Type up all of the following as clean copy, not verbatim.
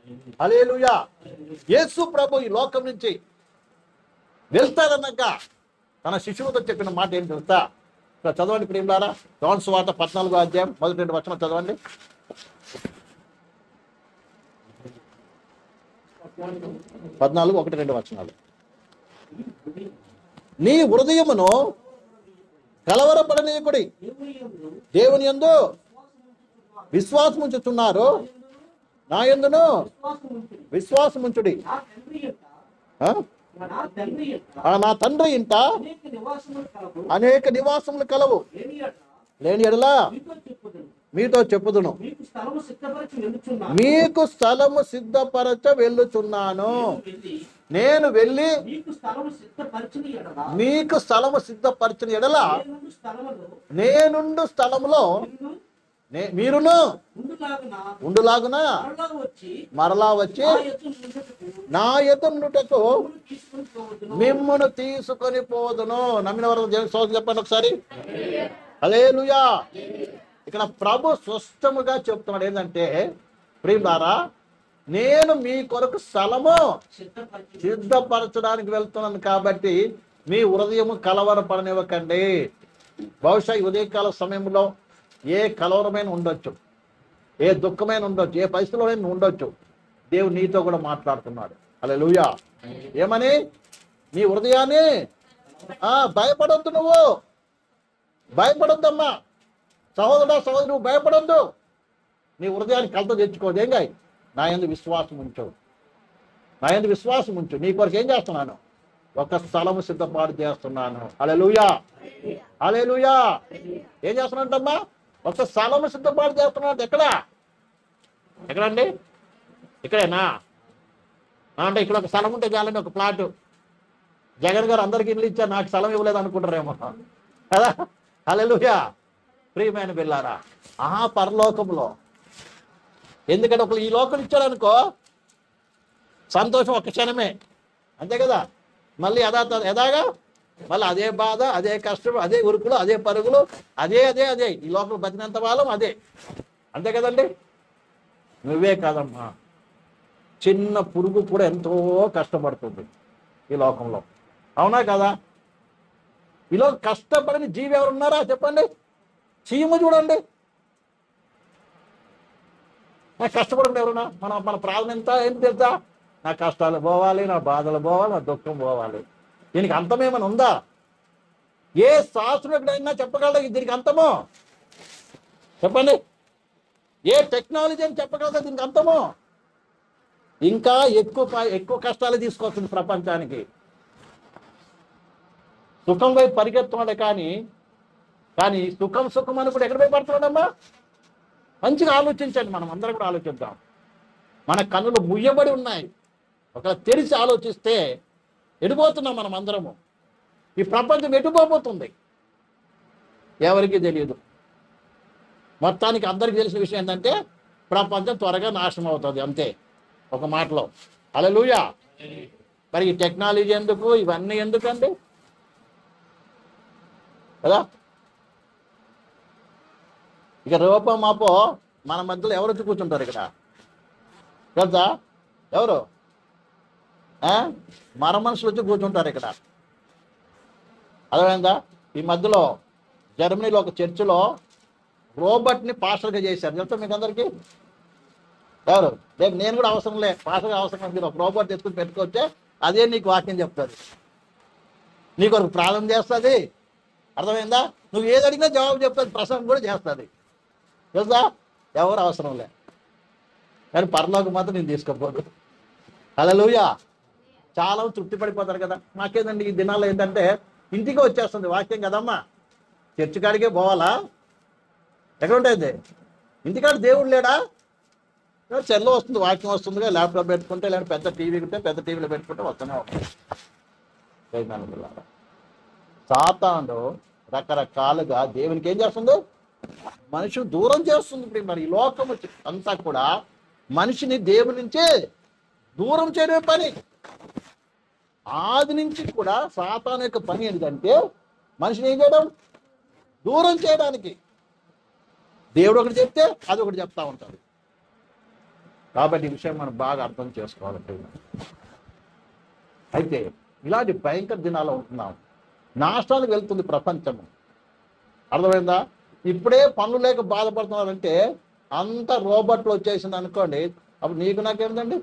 హల్లెలూయా. యేసు ప్రభు ఈ లోకం నుంచి వెళ్తారన్నాక తన శిష్యులతో చెప్పిన మాట ఏంటి తెలుసా? ఇక్కడ చదవండి ప్రియులారా, యోహాను సువార్త 14వ అధ్యాయం మొదటి 2 వచనం చదవండి. 14, 1, 2 వచనాలు. నీ హృదయమును కలవరపడనీయకుడి, దేవుని యందు విశ్వాసం ఉంచుతున్నారు, నా యందును విశ్వాసం ఉంచుడి. నా తండ్రి ఇంట అనేక నివాసములు కలవు, లేని ఎడలా మీతో చెప్పుదును, మీకు స్థలము సిద్ధపరచ వెళ్ళుచున్నాను. నేను వెళ్ళి మీకు స్థలము సిద్ధపరచిన ఎడల నేనుండు స్థలములో మీరును ఉండులాగున మరలా వచ్చి నా ఎదుటకు మిమ్మును తీసుకొని పోదును. నమ్మిన వారు దేవుని చెప్పండి ఒకసారి. హల్లెలూయా. ఇక్కడ ప్రభు స్పష్టముగా చెప్తున్నాడు ఏంటంటే, ప్రియులారా, నేను మీ కొరకు స్థలము సిద్ధపరచడానికి వెళ్తున్నాను కాబట్టి మీ హృదయము కలవరపడనివ్వకండి. బహుశా ఈ ఉదయకాల సమయంలో ఏ కలవరమైన ఉండొచ్చు, ఏ దుఃఖమైన ఉండొచ్చు, ఏ పరిస్థితిలోనైనా ఉండొచ్చు. దేవుడు నీతో కూడా మాట్లాడుతున్నాడు. హల్లెలూయా. ఏమని? నీ హృదయాన్ని భయపడొద్దు, నువ్వు భయపడొద్దమ్మా. సహోదరుడా, సహోదరు, నువ్వు భయపడొద్దు. నీ హృదయాన్ని కలత తెచ్చుకోదు. ఏం గాయ? నా యందు విశ్వాసం ఉంచు, నా యందు విశ్వాసం ఉంచు. నీ కొరకు ఏం చేస్తున్నాను? ఒక స్థలము సిద్ధపాటు చేస్తున్నాను. హల్లెలూయా, హల్లెలూయా. ఏం చేస్తున్నానంటమ్మా? ఒక స్థలము సిద్ధపాటు చేస్తున్నాడు. ఎక్కడండి? ఇక్కడేనా? అంటే ఇక్కడ ఒక స్థలం ఉంటే చాలండి, ఒక ప్లాటు. జగన్ గారు అందరికి ఇల్లు ఇచ్చారు, నాకు స్థలం ఇవ్వలేదు అనుకుంటారేమో కదా. హల్లెలూయా. ప్రియమైన బిడ్డలారా, పరలోకంలో ఎందుకంటే ఒకరు ఈ లోకం ఇచ్చాడు అనుకో, సంతోషం ఒక్క క్షణమే, అంతే కదా. మళ్ళీ ఎదాగా మళ్ళీ అదే బాధ, అదే కష్టం, అదే ఉరుకులు, అదే పరుగులు, అదే అదే అదే ఈ లోకం బతికినంత వాళ్ళం అదే, అంతే కదండి. నువ్వే కాదమ్మా, చిన్న పురుగు కూడా ఎంతో కష్టపడుతుంది ఈ లోకంలో, అవునా కదా. ఈలో కష్టపడని జీవి ఎవరున్నారా చెప్పండి? చీమ చూడండి. నాకు కష్టపడండి ఎవరున్నా? మన ప్రాణం ఎంత ఏంటి తెలుసా? నా కష్టాలు పోవాలి, నా బాధలు పోవాలి, నా దుఃఖం పోవాలి. దీనికి అంతమేమైనా ఉందా? ఏ శాస్త్రజ్ఞుడైనా చెప్పగలరా దీనికి అంతమో? చెప్పండి. ఏ టెక్నాలజీ అని చెప్పగలరా దీనికి అంతమో? ఇంకా ఎక్కువ కష్టాలు తీసుకొస్తుంది ప్రపంచానికి. సుఖం వైపు పరిగెత్తున్నాడు కానీ సుఖం అని కూడా ఎక్కడ పోయి పడుతున్నాడమ్మా? మంచిగా ఆలోచించండి. మనం అందరం కూడా ఆలోచిద్దాం. మన కన్నులు ముయ్యబడి ఉన్నాయి. ఒకవేళ తెరిచి ఆలోచిస్తే ఎడిపోతున్నాం మనం అందరము. ఈ ప్రపంచం ఎటుపోతుంది ఎవరికి తెలియదు. మొత్తానికి అందరికీ తెలిసిన విషయం ఏంటంటే ప్రపంచం త్వరగా నాశనం అవుతుంది, అంతే ఒక మాటలో. హల్లెలూయా. మరి ఈ టెక్నాలజీ ఎందుకు, ఇవన్నీ ఎందుకండి కదా. ఇక రేపో మాపో మన మధ్యలో ఎవరు వచ్చి కూర్చుంటారు ఇక్కడ కదా? ఎవరు? మర మనుషులు వచ్చి కూర్చుంటారు ఇక్కడ. అదేమైందా? ఈ మధ్యలో జర్మనీలో ఒక చర్చిలో రోబోట్ని పాస్టర్గా చేశారు, తెలుసా మీకు అందరికీ? ఎవరు? రేపు నేను కూడా అవసరం లే, పాస్టర్గా అవసరం మీరు ఒక రోబోట్ తెచ్చుకుని పెట్టుకొచ్చే అదే నీకు వాక్యం చెప్తుంది, నీకు ఒక ప్రార్థన చేస్తుంది. అర్థమైందా? నువ్వు ఏది అడిగినా జవాబు చెప్తుంది, ప్రసంగం కూడా చేస్తుంది, తెలుసా? ఎవరు అవసరం లే. కానీ పరలోకి మాత్రం నేను తీసుకోపోదు. హల్లెలూయా. చాలా తృప్తి పడిపోతారు కదా. మాకేదండి ఈ దినాల్లో ఏంటంటే ఇంటికి వచ్చేస్తుంది వాక్యం కదమ్మా. చర్చి కాడికే పోవాలా? ఎక్కడ ఉంటుంది? ఇంటికాడ దేవుడు లేడా? చెల్లో వస్తుంది, వాక్యం వస్తుందిగా, ల్యాప్టాప్ పెట్టుకుంటే లేదా పెద్ద టీవీ ఉంటే పెద్ద టీవీలో పెట్టుకుంటే వస్తూనే ఉంటుంది. సాతాను రకరకాలుగా దేవునికి ఏం చేస్తుంది? మనిషిని దూరం చేస్తుంది. మరి ఈ లోకం అంతా కూడా మనిషిని దేవుని నుంచి దూరం చేయడమే పని. ఆది నుంచి కూడా సాతాను యొక్క పని ఏంటంటే మనిషిని ఏం చేయడం? దూరం చేయడానికి. దేవుడు ఒకటి చెప్తే అది ఒకటి చెప్తా ఉంటాడు. కాబట్టి ఈ విషయం మనం బాగా అర్థం చేసుకోవాలి. అయితే ఇలాంటి భయంకర దినాలు ఉంటున్నాం, నాశనానికి వెళ్తుంది ప్రపంచం. అర్థమైందా? ఇప్పుడే పనులు లేక బాధపడుతున్నారంటే అంత రోబోట్లు వచ్చేసింది అనుకోండి, అప్పుడు నీకు నాకేందండి?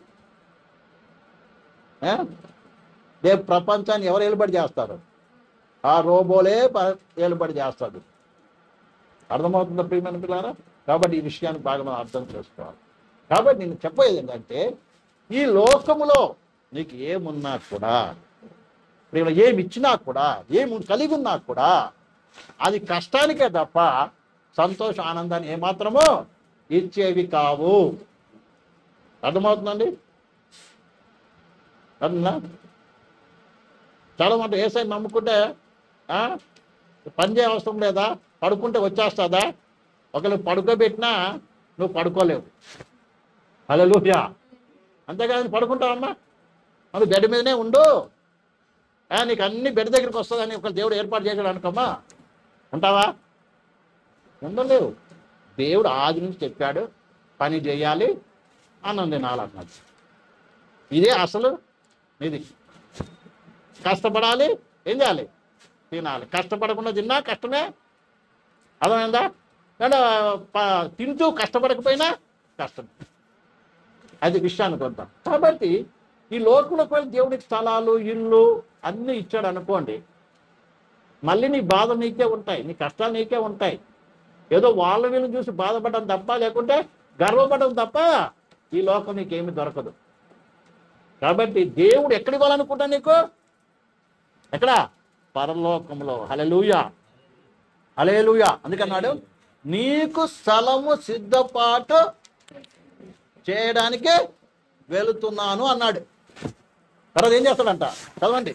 రేపు ప్రపంచాన్ని ఎవరు ఏలుబడి చేస్తారు? ఆ రోబోలే ఏలుబడి చేస్తారు. అర్థమవుతుందా ప్రియమైన పిల్లారా? కాబట్టి ఈ విషయాన్ని బాగా మనం అర్థం చేసుకోవాలి. కాబట్టి నేను చెప్పేది ఏంటంటే, ఈ లోకములో నీకు ఏమున్నా కూడా, ఏమి ఇచ్చినా కూడా, ఏమి కలిగి ఉన్నా కూడా అది కష్టానికే తప్ప సంతోష ఆనందాన్ని ఏమాత్రమో ఇచ్చేవి కావు. అర్థమవుతుందండి? అర్థందా? చాలా మంది ఏసై నమ్ముకుంటే పని చేయ అవసరం లేదా, పడుకుంటే వచ్చేస్తుందా? ఒకవేళ పడుకోబెట్టినా నువ్వు పడుకోలేవు. హల్లెలూయా. అంతేకాదు పడుకుంటావమ్మా, నువ్వు బెడ్ మీదనే ఉండు, నీకు అన్ని బెడ్ దగ్గరికి వస్తుందని ఒక దేవుడు ఏర్పాటు చేశాడు అనుకోమ్మా, ఉంటావా? ఉండలేవు. దేవుడు ఆది నుంచి చెప్పాడు, పని చేయాలి, అన్నం తినాలన్నది. ఇదే అసలు ఇది. కష్టపడాలి, ఏం చేయాలి? తినాలి. కష్టపడకుండా తిన్నా కష్టమే. అర్థమైందా? తింటూ కష్టపడకపోయినా కష్టం. అది విషయానికి వద్దాం. కాబట్టి ఈ లోకంలోకి వెళ్ళి దేవుడికి స్థలాలు, ఇల్లు అన్నీ ఇచ్చాడు అనుకోండి, మళ్ళీ నీ బాధ నీకే ఉంటాయి, నీ కష్టాలు నీకే ఉంటాయి. ఏదో వాళ్ళ వీళ్ళు చూసి బాధపడడం తప్ప, లేకుంటే గర్వపడడం తప్ప ఈ లోకం నీకేమి దొరకదు. కాబట్టి దేవుడు ఎక్కడ ఇవ్వాలనుకుంటా నీకు? ఎక్కడ? పరలోకంలో. హల్లెలూయా, హల్లెలూయా. అందుకన్నాడు, నీకు స్థలము సిద్ధపాటు చేయడానికి వెళుతున్నాను అన్నాడు. తర్వాత ఏం చేస్తాడంట? చదవండి.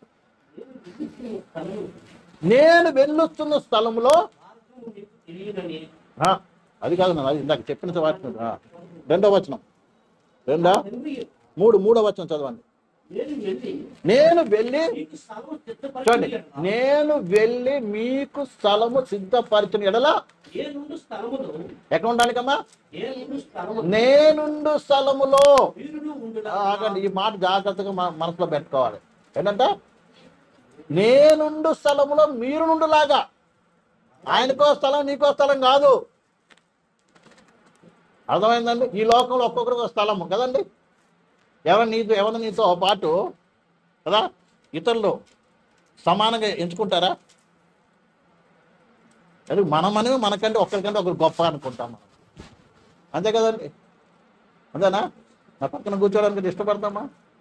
నేను వెళ్ళొస్తున్న స్థలంలో, అది కాదు అది ఇందాక చెప్పిన వాటి 2వ వచనం, 3వ వచనం చదవండి. నేను వెళ్ళి, చూడండి, నేను వెళ్ళి మీకు స్థలము సిద్ధపరిచిన ఎడల, ఎక్కడ ఉండాలికమ్మా? నేనుండు స్థలములో. ఈ మాట జాగ్రత్తగా మనసులో పెట్టుకోవాలి. ఏంటంటే, నేనుండు స్థలములో మీరు నుండులాగా. ఆయనకో స్థలం, నీకో స్థలం కాదు. అర్థమైందండి? ఈ లోకంలో ఒక్కొక్కరికి స్థలము కదండి. ఎవరు నీతో పాటు కదా, ఇతరులు సమానంగా ఎంచుకుంటారా? అది మనమని మనకంటే ఒకరికంటే ఒకరు గొప్ప అనుకుంటాం మనం, అంతే కదండి? అంతేనా? నా పక్కన కూర్చోడానికి ఇష్టపడతామా?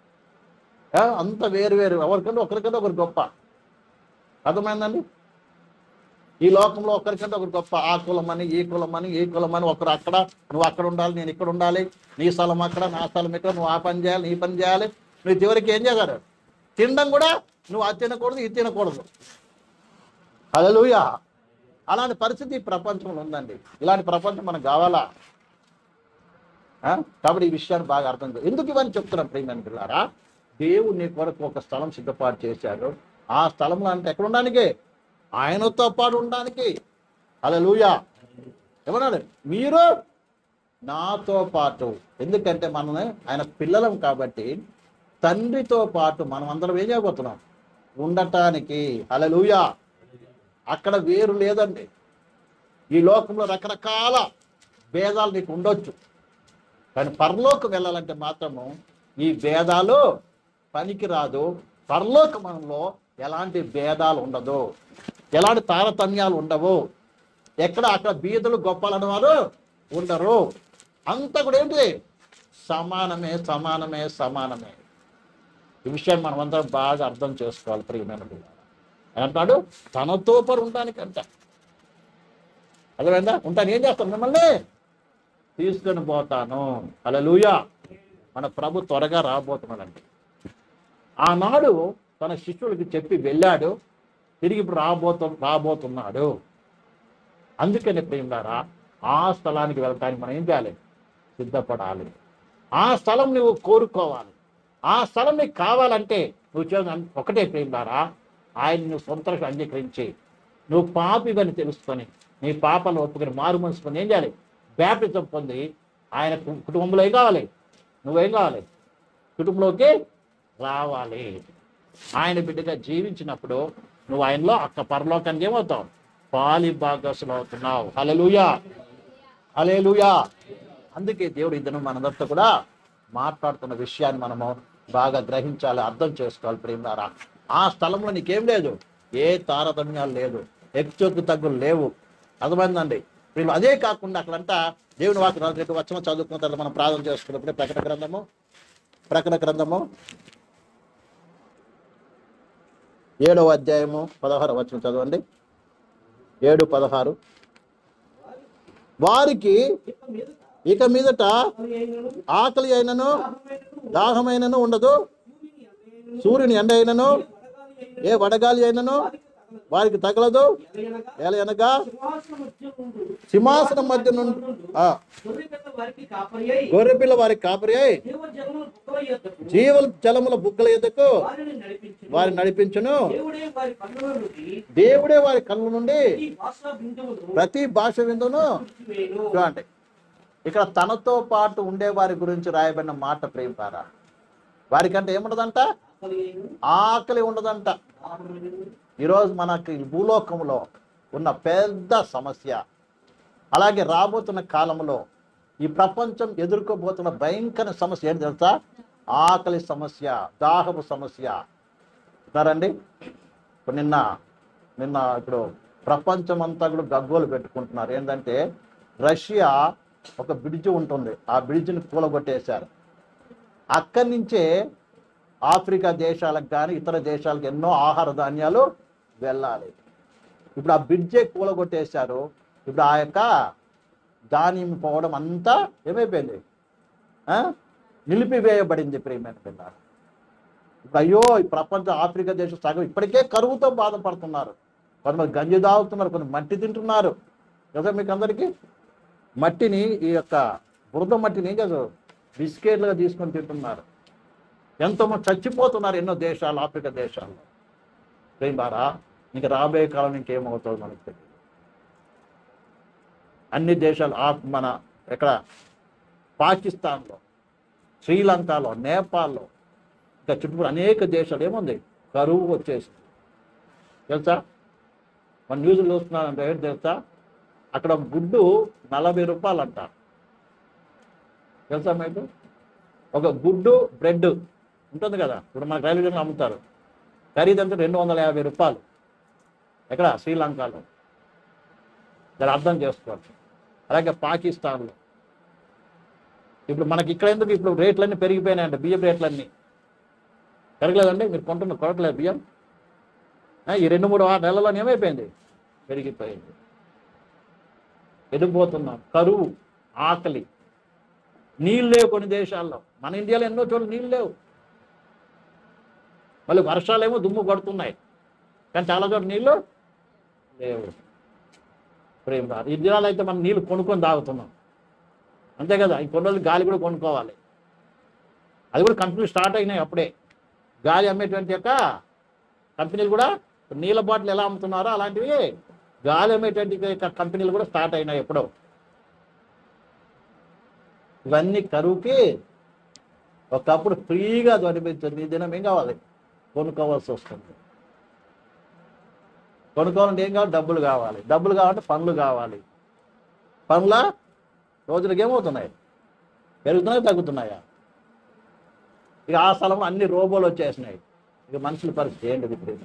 అంత వేరు వేరు, ఎవరికంటే ఒకరికంటే ఒకరు గొప్ప. అర్థమైందండి? ఈ లోకంలో ఒకరికంటే ఒకరు గొప్ప. ఆ కులమని, ఈ కులమని, ఈ కులమని, ఒకరు అక్కడ, నువ్వు అక్కడ ఉండాలి, నేను ఇక్కడ ఉండాలి, నీ స్థలం అక్కడ, నా స్థలం ఇక్కడ, నువ్వు ఆ పని చేయాలి, నీ పని చేయాలి. నువ్వు చివరికి ఏం చేశారు? తినడం కూడా నువ్వు అది తినకూడదు, ఇది తినకూడదు. హల్లెలూయా. అలాంటి పరిస్థితి ప్రపంచంలో ఉందండి. ఇలాంటి ప్రపంచం మనకు కావాలా? కాబట్టి ఈ విషయాన్ని బాగా అర్థం చేయాలి. ఎందుకు ఇవన్నీ చెప్తున్నాం ప్రియమైన పిల్లారా? దేవుడు నీ కొరకు ఒక స్థలం సిద్ధపాటు చేశాడు. ఆ స్థలంలో అంటే ఎక్కడ ఉండడానికి? ఆయనతో పాటు ఉండడానికి. హల్లెలూయా. ఏమన్నాడు? మీరు నాతో పాటు. ఎందుకంటే మనం ఆయన పిల్లలం కాబట్టి తండ్రితో పాటు మనం అందరం ఏం చేయబోతున్నాం? ఉండటానికి. హల్లెలూయా. అక్కడ వేరు లేదండి. ఈ లోకంలో రకరకాల భేదాలు నీకు ఉండొచ్చు, కానీ పరలోకం వెళ్ళాలంటే మాత్రము ఈ భేదాలు పనికి రాదు. పరలోకమంలో ఎలాంటి భేదాలు ఉండదు, ఎలాంటి తారతమ్యాలు ఉండవు. ఎక్కడ అక్కడ బీదలు గొప్పలని వారు ఉండరు. అంతా కూడా ఏంటి? సమానమే, సమానమే, సమానమే. ఈ విషయాన్ని మనం అందరం బాగా అర్థం చేసుకోవాలి ప్రియమైన పిల్లలు. అంటాడు తనతో పాటు ఉండడానికి అంట. అర్థమైందా? ఉంటాను, ఏం చేస్తాను? మిమ్మల్ని తీసుకొని పోతాను. హల్లెలూయా. మన ప్రభు త్వరగా రాబోతున్నాడండి. ఆనాడు తన శిష్యులకి చెప్పి వెళ్ళాడు, తిరిగి ఇప్పుడు రాబోతున్నాడు. అందుకని ప్రియులారా, ఆ స్థలానికి వెళ్ళటానికి మనం ఏం చేయాలి? సిద్ధపడాలి. ఆ స్థలం నువ్వు కోరుకోవాలి. ఆ స్థలం నీకు కావాలంటే నువ్వు చేయాలి ఒకటే ప్రియులారా, ఆయన నువ్వు సొంతగా అంగీకరించి, నువ్వు పాపివని తెలుసుకొని, నీ పాపాలు ఒప్పుకొని మారు మనసు పొంది ఏం చేయాలి? బ్యాప్టిజం పొంది ఆయన కుటుంబంలో ఏం కావాలి? నువ్వేం కావాలి? కుటుంబంలోకి రావాలి. ఆయన బిడ్డగా జీవించినప్పుడు నువ్వు ఆయనలో పరలోకానికి ఏమవుతావు? పాలి భాగస్సులు అవుతున్నావు. హల్లెలూయా, హల్లెలూయా. అందుకే దేవుడు ఇద్దరు మనందరితో కూడా మాట్లాడుతున్న విషయాన్ని మనము బాగా గ్రహించాలి, అర్థం చేసుకోవాలి. ప్రేమలారా, ఆ స్థలంలో నీకేం లేదు, ఏ తారతమ్యాలు లేదు, హెచ్చుకు తగ్గులు లేవు. అర్థమైందండి? వీళ్ళు అదే కాకుండా అక్కడంతా దేవుని వాక్యం వచ్చిన చదువుకున్న తర్వాత మనం ప్రార్థన చేసుకున్నప్పుడే ప్రకటన గ్రంథము 7వ అధ్యాయము 16వ వచనం చదవండి. 7:16. వారికి ఇక మీదట ఆకలి అయినను దాహమైనను ఉండదు, సూర్యుని ఎండ అయినను ఏ వడగాలి అయినను వారికి తగలదు. ఎలయనగా సింహాసనం మధ్య నుండి గొర్రెపిల్ల వారికి కాపరి అయి జీవ జలముల బుగ్గల ఎద్దకు వారిని నడిపించును. దేవుడే వారి కళ్ళ నుండి ప్రతి భాష విందును. చూడండి, ఇక్కడ తనతో పాటు ఉండే వారి గురించి రాయబడిన మాట ప్రేమపారా. వారికంటే ఏముండదంట? ఆకలి ఉండదంట. ఈరోజు మనకి భూలోకంలో ఉన్న పెద్ద సమస్య, అలాగే రాబోతున్న కాలంలో ఈ ప్రపంచం ఎదుర్కోబోతున్న భయంకర సమస్య ఏంటి తెలుసా? ఆకలి సమస్య, దాహపు సమస్య. ఉన్నారండి? నిన్న ఇప్పుడు ప్రపంచం అంతా కూడా గగ్గోలు పెట్టుకుంటున్నారు. ఏంటంటే రష్యా ఒక బ్రిడ్జ్ ఉంటుంది, ఆ బ్రిడ్జ్ని కూలగొట్టేశారు. అక్కడి నుంచే ఆఫ్రికా దేశాలకు కానీ ఇతర దేశాలకు ఎన్నో ఆహార ధాన్యాలు వెళ్ళాలి. ఇప్పుడు ఆ బ్రిడ్జే కూలగొట్టేశారు. ఇప్పుడు ఆ యొక్క ధాన్యం పోవడం అంతా ఏమైపోయింది? నిలిపివేయబడింది. ప్రియమైన పిల్లలు, ఇప్పుడు అయ్యో ఈ ప్రపంచ ఆఫ్రికా దేశం సగం ఇప్పటికే కరువుతో బాధపడుతున్నారు. కొంతమంది గంజి తాగుతున్నారు, కొంత మట్టి తింటున్నారు కదా. మీకు అందరికీ మట్టిని, ఈ యొక్క బురద మట్టిని ఏం కాదు బిస్కెట్లుగా తీసుకొని తింటున్నారు. ఎంతోమంది చచ్చిపోతున్నారు ఎన్నో దేశాలు, ఆఫ్రికా దేశాల్లో. ప్రేమారా, ఇంకా రాబోయే కాలం ఇంకేమవుతుందో మనకు తెలియదు. అన్ని దేశాలు మన ఎక్కడ పాకిస్తాన్లో, శ్రీలంకలో, నేపాల్లో, ఇంకా చుట్టుపక్కల అనేక దేశాలు ఏముంది కరువు వచ్చేసింది తెలుసా. మన న్యూస్లో చూస్తున్నారంటే ఏంటి తెలుసా? అక్కడ గుడ్డు 40 రూపాయలు అంట తెలుసా మీకు? ఒక గుడ్డు బ్రెడ్ ఉంటుంది కదా, ఇప్పుడు మనకు రైల్వే స్టేషన్లో అమ్ముతారు, ఖరీదంతా 250 రూపాయలు. ఎక్కడ? శ్రీలంకలో. దాన్ని అర్థం చేసుకోవచ్చు. అలాగే పాకిస్తాన్లో. ఇప్పుడు మనకి ఇక్కడ ఎందుకు ఇప్పుడు రేట్లన్నీ పెరిగిపోయినాయంట, బియ్యం రేట్లన్నీ పెరగలేదండి. మీరు కొనట్లేదు బియ్యం. ఈ 2-3 నెలల్లో ఏమైపోయింది? పెరిగిపోయింది. ఎదిగిపోతున్నాం. కరువు, ఆకలి, నీళ్ళు లేవు కొన్ని దేశాల్లో. మన ఇండియాలో ఎన్నో చోట్ల నీళ్ళు లేవు. మళ్ళీ వర్షాలేమో దుమ్ము కొడుతున్నాయి, కానీ చాలా చోట్ల నీళ్ళు లేవు. ప్రేమ కాదు. ఈ దినాలు అయితే మనం నీళ్ళు కొనుక్కొని తాగుతున్నాం, అంతే కదా. ఈ కొన్ని రోజులు గాలి కూడా కొనుక్కోవాలి. అది కూడా కంపెనీలు స్టార్ట్ అయినాయి అప్పుడే. గాలి అమ్మేటువంటి యొక్క కంపెనీలు కూడా నీళ్ళ బాటిల్ ఎలా అమ్ముతున్నారో అలాంటివి గాలి అమ్మేటువంటి కంపెనీలు కూడా స్టార్ట్ అయినాయి ఎప్పుడో. ఇవన్నీ కరువుకి ఒకప్పుడు ఫ్రీగా అనిపించింది. ఈ దినం ఏం కావాలి? కొనుక్కోవాల్సి వస్తుంది. కొనుక్కోవాలంటే ఏం కావాలి? డబ్బులు కావాలి. డబ్బులు కావాలంటే పనులు కావాలి. పనుల రోజులకి ఏమవుతున్నాయి? పెరుగుతున్నాయా తగ్గుతున్నాయా? ఇక ఆ స్థలంలో అన్ని రోబోలు వచ్చేసినాయి. ఇక మనుషుల పరిస్థితి ఏంటిది? ఇప్పుడు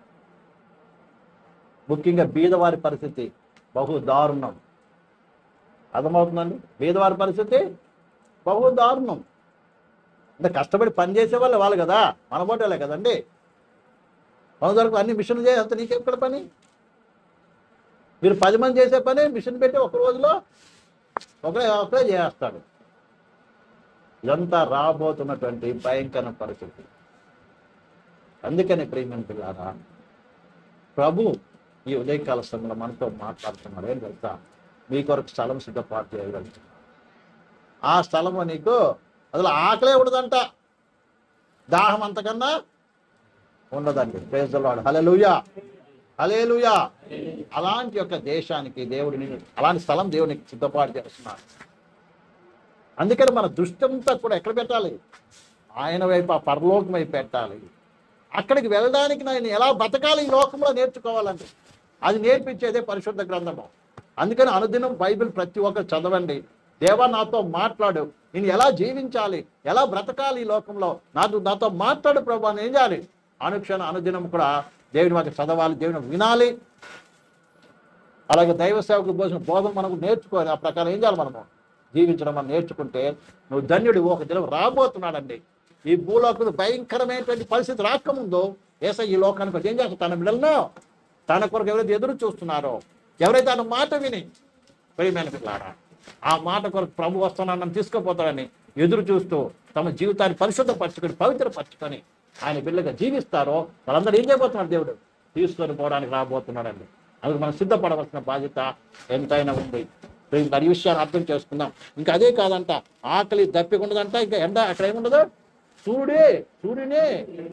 ముఖ్యంగా బీదవారి పరిస్థితి బహు దారుణం. అర్థమవుతుందండి? బీదవారి పరిస్థితి బహు దారుణం. అంటే కష్టపడి పని చేసే వాళ్ళు కదా, మన పోటీలే కదండి. మన వరకు అన్ని మిషన్లు చేస్తే నీకెక్కడ పని? మీరు 10 మంది చేసే పని మిషన్ పెట్టి ఒక రోజులో ఒకరే చేస్తాడు. ఇదంతా రాబోతున్నటువంటి భయంకర పరిస్థితి. అందుకని ప్రియమైన పిల్లారా, ప్రభు ఈ ఉదయకాల సమయంలో మనతో మాట్లాడుతున్నాడు. ఏం తెలుసా? మీ కొరకు స్థలం సిద్ధపాటు చేయగలుగుతున్నాడు. ఆ స్థలంలో నీకు అసలు ఆకలే ఉండదంట, దాహం అంతకన్నా ఉండదండి. Praise the Lord. హల్లెలూయా, హల్లెలూయా. అలాంటి యొక్క దేశానికి దేవుడిని, అలాంటి స్థలం దేవునికి సిద్ధపాటు చేస్తున్నాడు. అందుకని మన దృష్టి అంతా కూడా ఎక్కడ పెట్టాలి? ఆయన వైపు, ఆ పరలోకం వైపు పెట్టాలి. అక్కడికి వెళ్ళడానికి నేను ఎలా బతకాలి ఈ లోకంలో నేర్చుకోవాలండి. అది నేర్పించేదే పరిశుద్ధ గ్రంథము. అందుకని అనుదినం బైబిల్ ప్రతి ఒక్కరు చదవండి. దేవా నాతో మాట్లాడు, నేను ఎలా జీవించాలి, ఎలా బ్రతకాలి ఈ లోకంలో, నాతో మాట్లాడు ప్రభు అని ఏం చేయాలి? అనుదినం కూడా దేవుని వాక్యం చదవాలి, దేవుని వినాలి. అలాగే దైవ సేవకు బోధన మనకు నేర్చుకోవాలి. ఆ ప్రకారం ఏం చేయాలి? మనము జీవించడం మనం నేర్చుకుంటే నువ్వు ధన్యుడు. ఒక దినం రాబోతున్నాడండి. ఈ భూలోకంలో భయంకరమైనటువంటి పరిస్థితి రాకముందు యేసయ్య ఈ లోకానికి ఏం చేస్తారు? తన బిడ్డలను తన కొరకు ఎవరైతే ఎదురు చూస్తున్నారో, ఎవరైతే తన మాట విని ప్రియమైన పిల్లారా ఆ మాట కొరకు ప్రభు వస్తున్నానని తీసుకుపోతాడని ఎదురు చూస్తూ తమ జీవితాన్ని పరిశుద్ధపరచుకొని పవిత్రపరచుకొని ఆయన బిడ్డగా జీవిస్తారో వాళ్ళందరూ ఏం చేయబోతున్నారు? దేవుడు తీసుకొని పోవడానికి రాబోతున్నాడండి. అందుకు మనం సిద్ధపడవలసిన బాధ్యత ఎంతైనా ఉంది. ఈ విషయాన్ని అర్థం చేసుకుందాం. ఇంకా అదే కాదంట, ఆకలి దప్పిక ఉండదంట. ఇంకా ఎండ అక్కడ ఏముండదు? సూర్యుని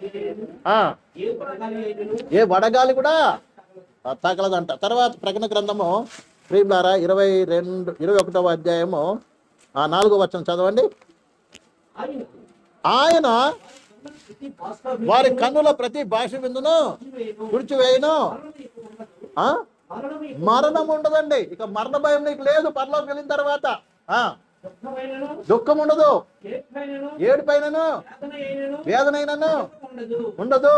ఏ వడగాలి కూడా తగలదంట. తర్వాత ప్రకటన గ్రంథము ప్రియులారా 21వ అధ్యాయము 4వ వచనం చదవండి. ఆయన వారి కన్నుల ప్రతి భాష విందును తుడిచివేయును. మరణం ఉండదండి. ఇక మరణ భయం నీకు లేదు. పరలోకి వెళ్ళిన తర్వాత దుఃఖం ఉండదు, ఏడుపైనను వేదనైనను ఉండదు.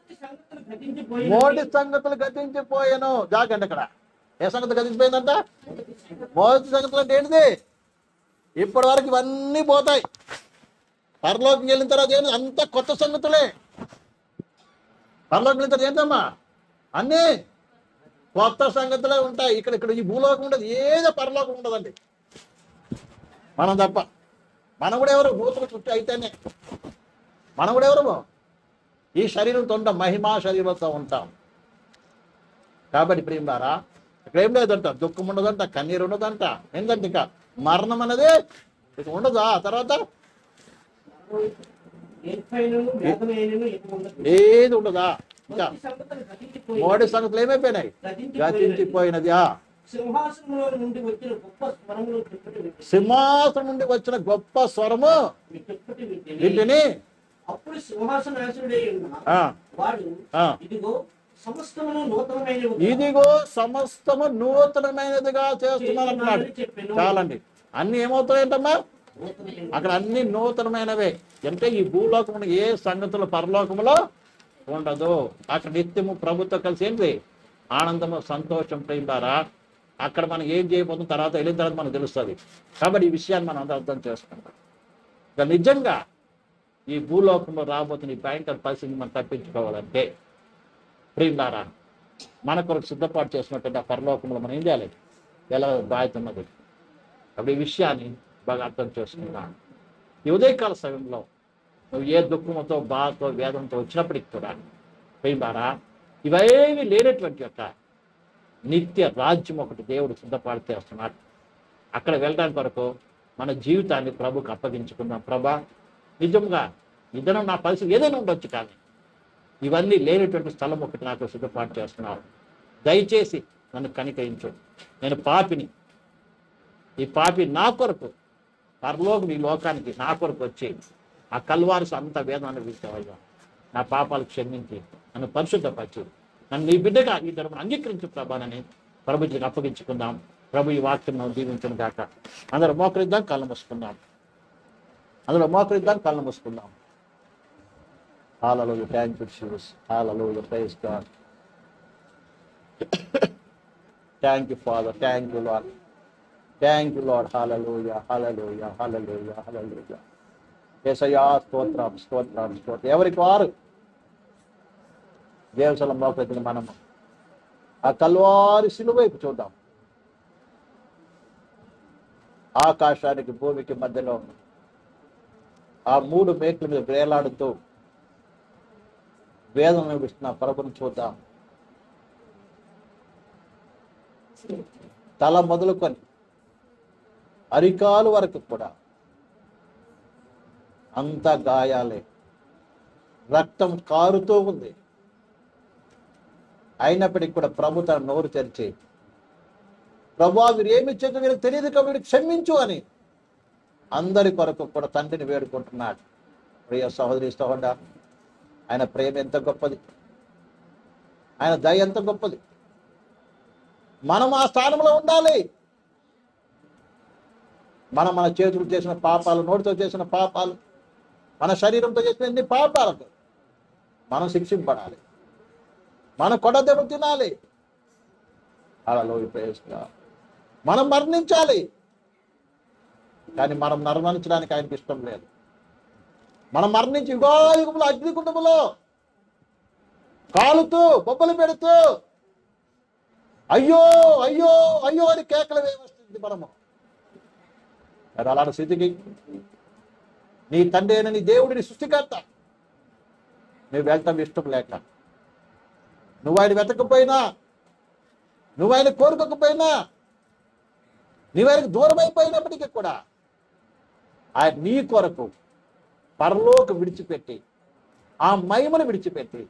మోటి సంగతులు గతించిపోయాను. జాగండి. అక్కడ ఏ సంగతి గతించిపోయిందంట? మోటి సంగతులు అంటే ఏంటిది? ఇప్పటి వరకు ఇవన్నీ పోతాయి. పరలోకం వెళ్ళిన తర్వాత ఏంటి? అంత కొత్త సంగతులే. పరలోకం వెళ్ళిన తర్వాత ఏంటమ్మా? అన్నీ కొత్త సంగతులే ఉంటాయి. ఇక్కడ ఈ భూలోకం ఉండదు, ఏదో పరలోకం ఉండదండి. మనం తప్ప. మనం కూడా ఎవరు? భూతులు చుట్టూ అయితేనే మనం కూడా ఎవరు? ఈ శరీరంతో ఉంటాం, మహిమా శరీరంతో ఉంటాం. కాబట్టి ప్రియులారా ఇక్కడ ఏం లేదంట, దుఃఖం ఉండదంట, కన్నీరు ఉండదంట. ఏంటంటే ఇంకా మరణం అనేది ఇక ఉండదా? తర్వాత ఏది ఉండదా? ఇంకా మోడి సంగతులు ఏమైపోయినాయి? గతించిపోయినది. సింహాసనం నుండి వచ్చిన గొప్ప స్వరము వీటిని అప్పుడు సింహాసనాసనుడై వాడు ఇదిగో సమస్తము నూతనమైనదిగా చేస్తున్నాను అన్నాడు. చాలండి. అన్ని ఏమవుతాయంటమ్మా? అక్కడ అన్ని నూతనమైనవే. అంటే ఈ భూలోకం ఏ సంగతులు పరలోకములో ఉండదు. అక్కడ నిత్యము ప్రభుత్వం కలిసి ఏంటి? ఆనందము, సంతోషం. ప్రేమితారా అక్కడ మనం ఏం చేయబోతున్న తర్వాత వెళ్ళిన తర్వాత మనకు తెలుస్తుంది. కాబట్టి ఈ విషయాన్ని మనం అందరూ అర్థం చేసుకుంటాం. ఇక నిజంగా ఈ భూలోకంలో రాబోతున్న ఈ భయంకర పరిస్థితిని మనం తప్పించుకోవాలంటే ప్రియులారా మన కొరకు సిద్ధపాటు చేసినటువంటి ఆ పరలోకంలో మనం ఏం చేయాలి? ఎలా బాధ్యత ఉన్నది. అప్పుడు ఈ విషయాన్ని బాగా అర్థం చేసుకున్నాం. ఈ ఉదయకాల సమయంలో నువ్వు ఏ దుఃఖంతో, బాధతో, వేదంతో వచ్చినప్పటికీ కూడా ప్రియులారా ఇవేవి లేనటువంటి యొక్క నిత్య రాజ్యం ఒకటి దేవుడు సిద్ధపాటు చేస్తున్నాడు. అక్కడ వెళ్ళడానికి కొరకు మన జీవితాన్ని ప్రభుకు అప్పగించుకుందాం. ప్రభా నిజంగా ఇద్దరం నా పరిస్థితి ఏదైనా ఉండొచ్చు, కానీ ఇవన్నీ లేనటువంటి స్థలం ఒకటి నాకు సిద్ధపాటు చేస్తున్నావు. దయచేసి నన్ను కనికరించు. నేను పాపిని. ఈ పాపి నా కొరకు పరలోకం ఈ లోకానికి నా కొరకు వచ్చి ఆ కల్వారిసి అంత వేదన అనుభవించేవాళ్ళ నా పాపాలు క్షమించి నన్ను పరిశుద్ధపరిచి నన్ను నీ బిడ్డగా ఈ ధర్మం అంగీకరించు ప్రభానని ప్రభుత్వం అప్పగించుకుందాం. ప్రభు ఈ వాక్యం దీవించను గాక. అందరూ మోకరిద్దాం, కళ్ళు మూసుకుందాం. Hallelujah. Thank you, Jesus. Hallelujah. Praise God. Thank you, Father. Thank you, Lord. Thank you, Lord. Hallelujah. Hallelujah. Hallelujah. Hallelujah. యేసయ్యా స్తోత్రం, స్తోత్రం, స్తోత్రం. ఎవరికి వారు దేవస్థలంలో ప్రతి మనము ఆ కల్వారి శిలువ వైపు చూద్దాం. ఆకాశానికి భూమికి మధ్యలో ఆ మూడు మేకుల మీద వేలాడుతూ వేదన అనుభవిస్తున్న ప్రభుని చూద్దాం. తల మొదలుకొని అరికాలు వరకు కూడా అంత గాయాలే, రక్తం కారుతూ ఉంది. అయినప్పటికీ కూడా ప్రభు తన నోరు తెరిచి, ప్రభు వీరు ఏమి ఇచ్చేదో వీరికి తెలియదు కాబట్టి క్షమించు అని అందరి కొరకు కూడా తండ్రిని వేడుకుంటున్నాడు. ప్రియ సహోదరి సహోదరుడా, ఆయన ప్రేమ ఎంత గొప్పది, ఆయన దయ ఎంత గొప్పది. మనం ఆ స్థానంలో ఉండాలి. మనం మన చేతులు చేసిన పాపాలు, నోటితో చేసిన పాపాలు, మన శరీరంతో చేసిన ఎన్ని పాపాలకు మనం శిక్షింపడాలి. మనం కొడదెబ్బ తినాలి. హల్లెలూయా. మనం మరణించాలి. కానీ మనం మరణించడానికి ఆయనకి ఇష్టం లేదు. మనం మరణించి యుగములు అగ్నిగుండములో కాలుతూ బొబ్బలు పెడుతూ అయ్యో అయ్యో అయ్యో అని కేకలు వేయవస్తుంది మనము. అది అలాంటి స్థితికి నీ తండ్రి అయిన నీ దేవుడిని సృష్టికర్త నువ్వు వెళ్ళటం ఇష్టం లేక, నువ్వు ఆయన వెతకపోయినా, నువ్వు ఆయన కోరుకోకపోయినా, నువ్వు ఆయనకు దూరం అయిపోయినప్పటికీ కూడా ఆయన నీ కొరకు పరలోకం విడిచిపెట్టి, ఆ మహిమను విడిచిపెట్టి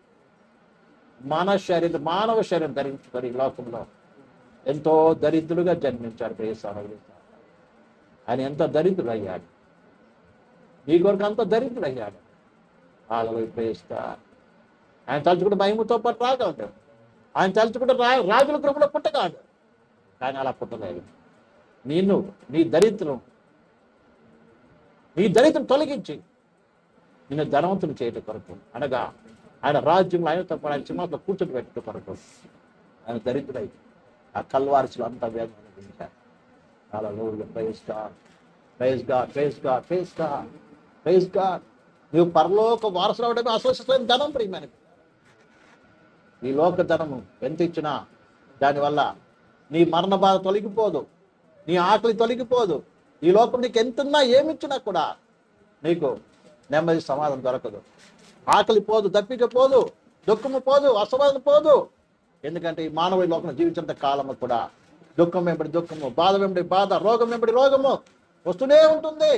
మానవ శరీరం ధరించుకొని ఈ లోకంలో ఎంతో దరిద్రులుగా జన్మించాడు. ప్రియ సహోదరి, ఆయన ఎంత దరిద్రుడు అయ్యాడు, నీ కొరకు అంత దరిద్రుడు అయ్యాడు. వాళ్ళ ప్రేస్తా ఆయన తలుచుకుంటే మహిమతో పాటు రాగలడు. ఆయన తలుచుకుంటే రాజుల కృపలో పుట్టగాడు. కానీ అలా పుట్టలేదు. నీ దరిద్రం తొలగించి నిన్ను ధనవంతులు చేయటం కొరకు, అనగా ఆయన రాజ్యంలో ఆయనతో పాటు ఆయన సింహాసనంలో కూర్చొని పెట్టడం కొరకు ఆయన దరిద్రుడై ఆ కల్వారిలో అంతా వేదన అనుభవించారు. హల్లెలూయా. Praise God, praise God, praise God, praise God, praise God. నువ్వు పరలోక వారసులు అవడమే అసలు ధనం ప్రియమైన. ఈ లోక ధనము ఎంత ఇచ్చినా దానివల్ల నీ మరణ బాధ తొలగిపోదు, నీ ఆకలి తొలగిపోదు. ఈ లోకం నీకు ఎంతున్నా ఏమిచ్చినా కూడా నీకు నెమ్మది సమాధానం దొరకదు. ఆకలి పోదు, దప్పిక పోదు, దుఃఖము పోదు, అసమాధానం పోదు. ఎందుకంటే ఈ మానవ లోకంలో జీవించేంత కాలము కూడా దుఃఖం వెంబడి దుఃఖము, బాధ వెంబడి బాధ, రోగం వెంబడి రోగము వస్తూనే ఉంటుంది.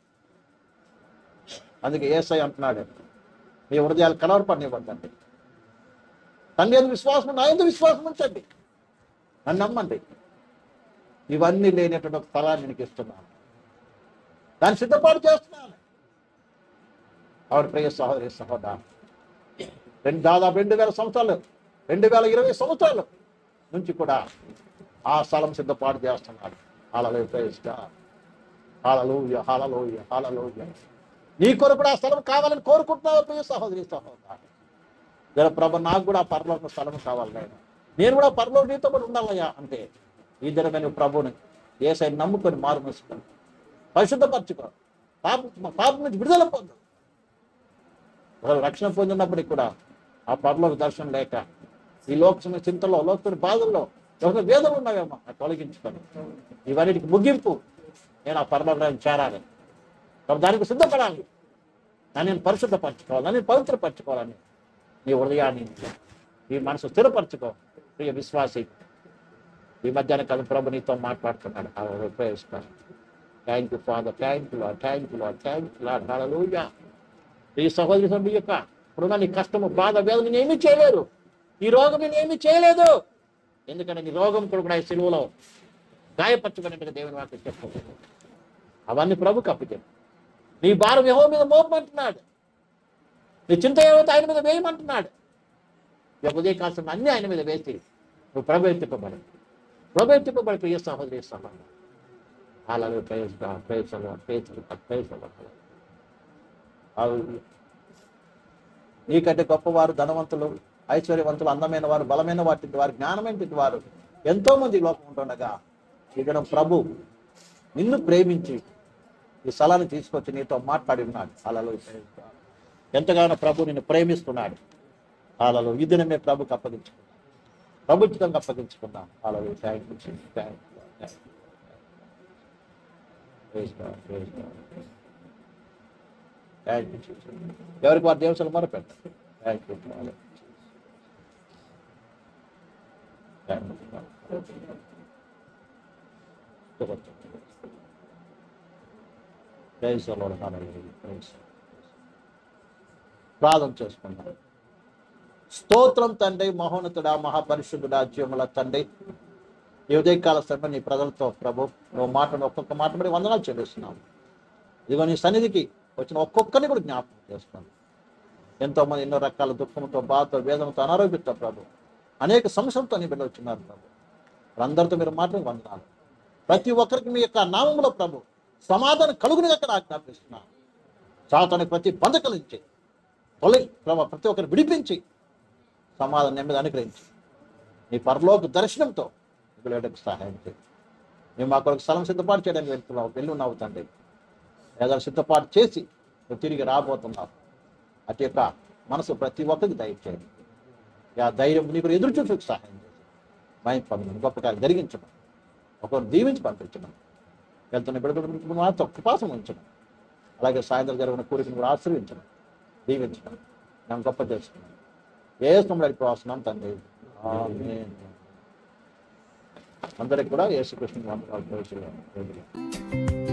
అందుకే యేసయ్య అంటున్నాడు, మీ హృదయాలు కలవరపడనివ్వద్దండి. తండ్రి ఎందుకు విశ్వాసం, నా ఎందుకు విశ్వాసం ఉంచండి, నన్ను నమ్మండి. ఇవన్నీ లేనటువంటి ఒక స్థలాన్ని నీకు ఇస్తున్నాను, దాన్ని సిద్ధపాటు చేస్తున్నాను. ఆవిడ ప్రియ సహోదరి సహోదరా, దాదాపు 2000 సంవత్సరాలు, 2020 సంవత్సరాలు నుంచి కూడా ఆ స్థలం సిద్ధపాటు చేస్తున్నాడు. హల్లెలూయా, ప్రైజ్ గాడ్, హల్లెలూయా, హల్లెలూయా, హల్లెలూయా. నీ కొరకు కూడా ఆ స్థలం కావాలని కోరుకుంటున్నావు ప్రియ సహోదరి సహోదరా. ప్రభు, నాకు కూడా ఆ పరలోక స్థలం కావాలి, నేను కూడా పరలోక నీతో కూడా ఉండాలయ్యా అంటే ఈ దినమే నువ్వు ప్రభువుని యేసయ్యను నమ్ముకొని మారు మూసుకొని పరిశుద్ధపరచుకో, పాపం నుంచి విడుదల పొందు. రక్షణ పొందినప్పటికి కూడా ఆ పరలోక దర్శనం లేక ఈ లోక చింతలో, లోక బాధల్లో, లోక వేదనలు ఉన్నావేమో అది తొలగించుకొని ఇవన్నిటికి ముగింపు నేను ఆ పరలోకాన్ని చేరాలి, దానికి సిద్ధపడాలి, నన్ను నేను పరిశుద్ధపరచుకోవాలి, నన్ను నేను పవిత్రపరచుకోవాలని నీ హృదయాన్ని, నీ మనసు స్థిరపరచుకో. ప్రియ విశ్వాసి, ఈ మధ్యాహ్నం కాలం ప్రభు నీతో మాట్లాడుతున్నాడు. Thank you Father, thank you Lord, thank you Lord, thank you Lord. హల్లెలూయా. ఈ సహోదరి సభ్యు యొక్క ఇప్పుడున్న నీ కష్టము, బాధ, వేదన నేను ఏమీ చేయలేదు, ఈ రోగం నేను ఏమీ చేయలేదు. ఎందుకంటే నీ రోగం కూడా ఈ సిలువలో గాయపరచుకున్నట్టుగా దేవుని వాక్యం చెప్తుంది. అవన్నీ ప్రభుకి అప్పచెప్పు. నీ భారం యెహోవా మీద మోపమంటున్నాడు, నీ చింత ఏమైతే ఆయన మీద వేయమంటున్నాడు. ఉదయకాలం అన్నీ ఆయన మీద వేసి నువ్వు ప్రభు ఎత్తిపబడి ప్రియ సహోదరి సహోదరు. అలాగే నీకంటే గొప్పవారు, ధనవంతులు, ఐశ్వర్యవంతులు, అందమైన వారు, బలమైన వాటి వారు, జ్ఞానమైన వారు ఎంతో మంది లోకం ఉంటుండగా ఇక్కడ ప్రభు నిన్ను ప్రేమించి ఈ స్థలాన్ని తీసుకొచ్చి నీతో మాట్లాడి ఉన్నాడు. అలలో ఎంతగానో ప్రభు నిన్ను ప్రేమిస్తున్నాడు. అలలో ఈ దినమే ప్రభుకి అప్పగించుకున్నాం, ప్రభుత్వంగా అప్పగించుకున్నాం. అలలో థ్యాంక్ యూ, థ్యాంక్ యూ. ఎవరికి వారి దేవతలు మొరపెట్టారు. Thank you. ప్రార్థన చేసుకున్నాం. స్తోత్రం తండ్రి, మహోన్నతుడా, మహాపరిశుద్ధుడా, జీవముల తండ్రి, ఈ ఉదయకాల సమయం నీ ప్రజలతో ప్రభు నువ్వు మాటను ఒక్కొక్క మాట బట్టి వందనాలు చెల్లిస్తున్నావు. ఇదిగో నీ సన్నిధికి వచ్చిన ఒక్కొక్కరిని కూడా జ్ఞాపకం చేసుకోండి. ఎంతోమంది ఎన్నో రకాల దుఃఖంతో, బాధతో, వేదనతో, అనారోగ్యంతో ప్రభు, అనేక సమస్యలతో నీ బిడ్డలు వచ్చినారు ప్రభు. అందరితో మీరు మాట్లాడి వందనాలు. ప్రతి ఒక్కరికి మీ యొక్క నామంలో ప్రభు సమాధానం కలుగునిగా అక్కడ ఆజ్ఞాపిస్తున్నాను. సాతానికి ప్రతి బంధకల నుంచి ప్రభు ప్రతి ఒక్కరిని విడిపించి సమాధానం నెమ్మది అనుగ్రహించి నీ పరలోక దర్శనంతో వెళ్ళడానికి సహాయం చేయండి. మేము మా కొరకు స్థలం సిద్ధపాటు చేయడానికి వెళ్ళి ఉన్నావు తండ్రి. ఏదైనా సిద్ధపాటు చేసి నువ్వు తిరిగి రాబోతున్నావు. అటు యొక్క మనసు ప్రతి ఒక్కరికి దయచేయండి. ఆ ధైర్యం నీకు ఎదురు చూసి సహాయం చేసి మయం పొందమని గొప్ప కార్యం జరిగించడం, ఒకరు దీవించి పంపించడం, వెళ్తున్న బిడ్డలు మాత్రం కృపాసం ఉంచడం, అలాగే సాయంత్రం జరిగిన కోరికను కూడా ఆశ్రయించడం, దీవించడం మేము గొప్ప చేసుకున్నాం. ఏ స్తోత్రం అడిపోతున్నాం తండ్రి. ఆమేన్. అందరికి కూడా యేసుకృష్ణ వందనాలు.